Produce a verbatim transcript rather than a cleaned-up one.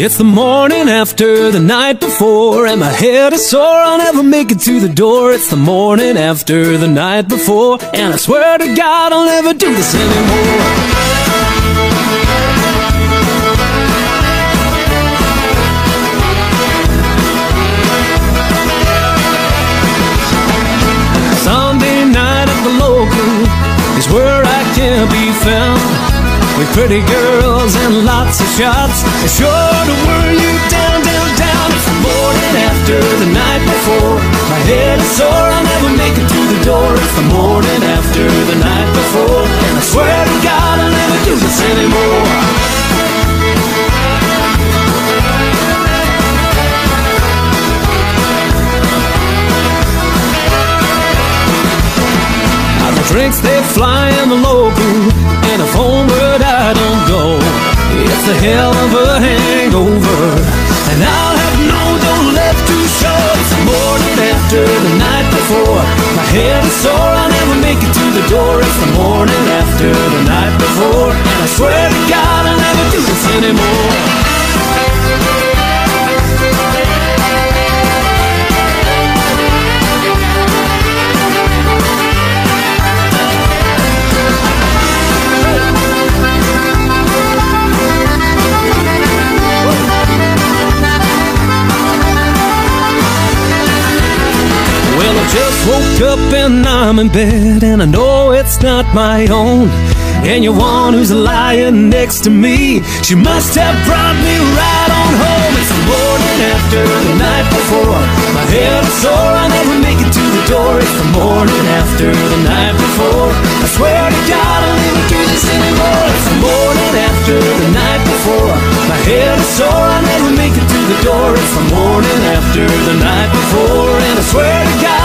It's the morning after the night before, and my head is sore, I'll never make it to the door. It's the morning after the night before, and I swear to God I'll never do this anymore. Sunday night at the local is where I can be found, with pretty girls and lots of shots. They're sure to wear you down, down, down. It's the morning after the night before. My head is sore, I'll never make it to the door. It's the morning after the night before, and I swear to God I'll never do this anymore. Drinks they fly in the local, and if homeward I don't go, it's a hell of a hangover, and I'll have no dough left to show. It's the morning after the night before. My head is sore, I'll never make it to the door. It's the morning after the night before, and I swear to God I'll never do this anymore. Just woke up and I'm in bed, and I know it's not my own. And your one who's lying next to me, she must have brought me right on home. It's the morning after the night before. My head is sore, I'll never make it to the door. It's the morning after the night before. I swear to God I'll never do this anymore. It's the morning after the night before. My head is sore, I'll never make it to the door. It's the morning after the night before, and I swear to God